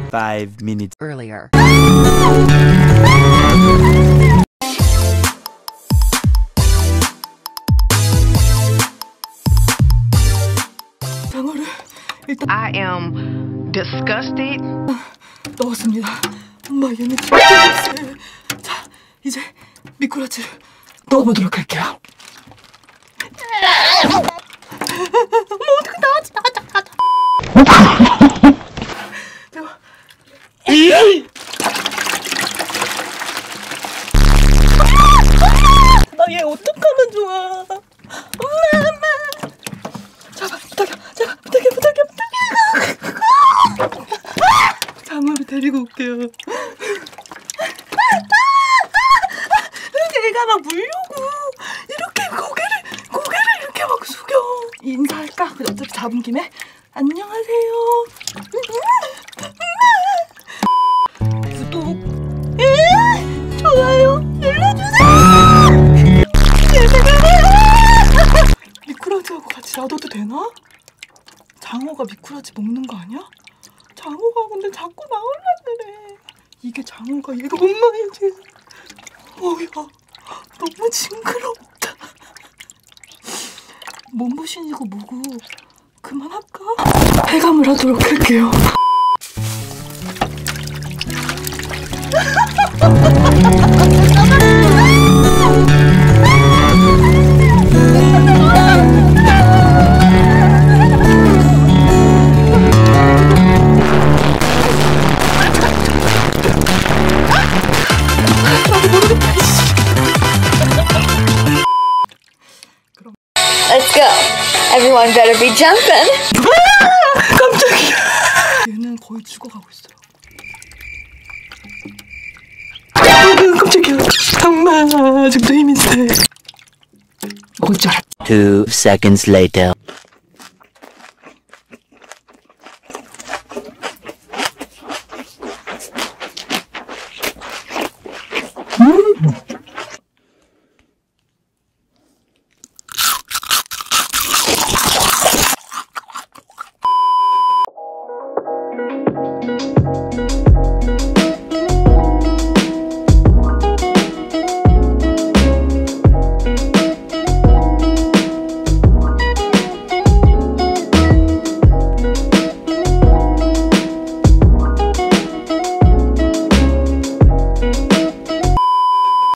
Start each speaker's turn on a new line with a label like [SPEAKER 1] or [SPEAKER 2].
[SPEAKER 1] 5 minutes earlier.
[SPEAKER 2] 장어를 일단
[SPEAKER 3] I am disgusted.
[SPEAKER 2] 넣었습니다. 엄마 얘는 진짜 세. 자, 이제 미꾸라지를 넣어보도록 할게요. 어머 어떻게 나왔지? 나 얘 어떡하면 좋아. 엄마. 잠깐 부탁해. 장어를 데리고 올게요. 얘가 막 물려고 이렇게 고개를 이렇게 막 숙여. 인사할까? 어차피 잡은 김에 안녕하세요. 구독, 좋아요 눌러주세요. 미꾸라지하고 같이 놔둬도 되나? 장어가 미꾸라지 먹는 거 아니야? 장어가 근데 자꾸 나오려 그래. 이게 장어가 얘가 엄마이지. 어야 너무 징그럽다. 몸부신이고 뭐고 그만할까? 해감을 하도록 할게요.
[SPEAKER 4] Let's go. Everyone better be jumping.
[SPEAKER 2] 깜짝이야. 얘는 거의 죽어가고 있어요. 깜짝이야. 정말 아직도 힘이 세. 먹을 줄 알았다.
[SPEAKER 1] 2 seconds later.